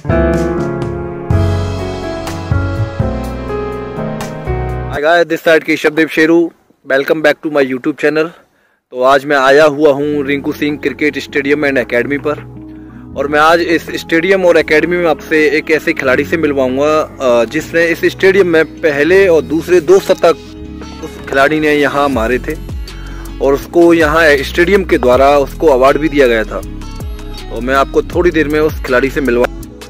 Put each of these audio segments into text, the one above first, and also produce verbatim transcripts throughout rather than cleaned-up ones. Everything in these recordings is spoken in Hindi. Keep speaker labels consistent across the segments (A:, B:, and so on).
A: हाय गाइस, दिस साइड के Shabdev Sheru. Welcome back to my YouTube channel. तो आज मैं आया हुआ हूँ Rinku Singh cricket stadium and academy पर, और मैं आज इस स्टेडियम और एकेडमी में आपसे एक ऐसे खिलाड़ी से मिलवाऊंगा जिसने इस स्टेडियम में पहले और दूसरे दो शतक उस खिलाड़ी ने यहाँ मारे थे, और उसको यहाँ स्टेडियम के द्वारा उसको अवार्ड भी दिया गया था। तो मैं आपको थोड़ी देर में उस खिलाड़ी से मिलवा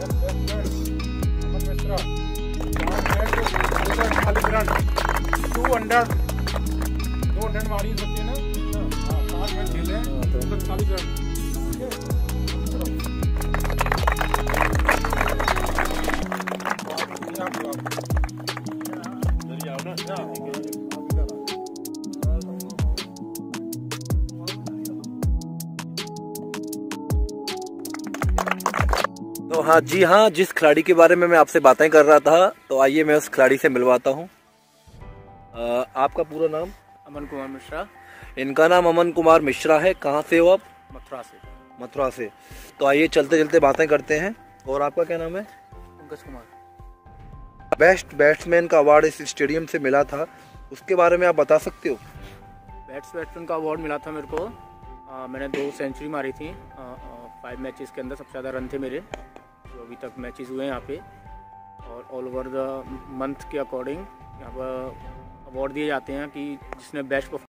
A: तो हाँ जी हाँ, जिस खिलाड़ी के बारे में मैं आपसे बातें कर रहा था, तो आइए मैं उस खिलाड़ी से मिलवाता हूँ। आपका पूरा नाम?
B: अमन कुमार मिश्रा।
A: इनका नाम अमन कुमार मिश्रा है। कहाँ से हो आप?
B: मथुरा से।
A: मथुरा से। तो आइए चलते चलते बातें करते हैं। और आपका क्या नाम है?
B: पंकज कुमार।
A: बेस्ट बैट्समैन का अवार्ड इस स्टेडियम से मिला था, उसके बारे में आप बता सकते हो?
B: बेस्ट बैट्समैन का अवार्ड मिला था मेरे को। आ, मैंने दो सेंचुरी मारी थी आ, आ, फाइव मैचेस के अंदर। सबसे ज़्यादा रन थे मेरे जो अभी तक मैचेस हुए हैं यहाँ पे। और ऑल ओवर द मंथ के अकॉर्डिंग यहाँ पर अवार्ड दिए जाते हैं कि जिसने बेस्ट